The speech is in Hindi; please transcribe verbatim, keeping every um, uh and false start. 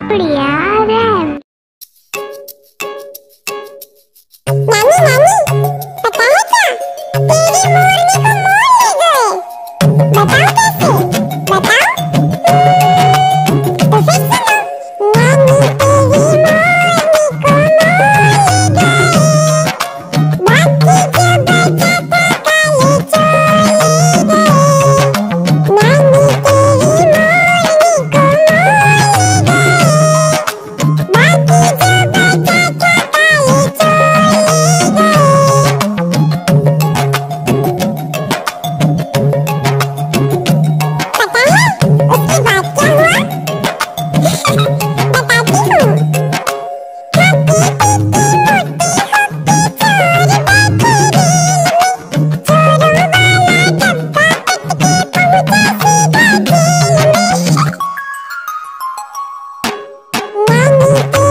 गुड़िया रैम। नानी नानी पता है क्या, तेरी मोरनी को मोर ले गए। बताओ कैसे, बताओ। तो फिर सुनो। नानी तेरी मोरनी को मोर ले गए, बाकी जो बचा था काले चोर ले गए। नानी तेरी मोरनी को मोर ले गए, बाकी जो बचा था काले चोर ले गए। पता है उसके बाद क्या हुआ? बताती हूँ। खाती पीती मोटी होती चोर बैठी रील में, चोरों वाला डब्बा पिट के पहुंचा सीधा जेल में। नानी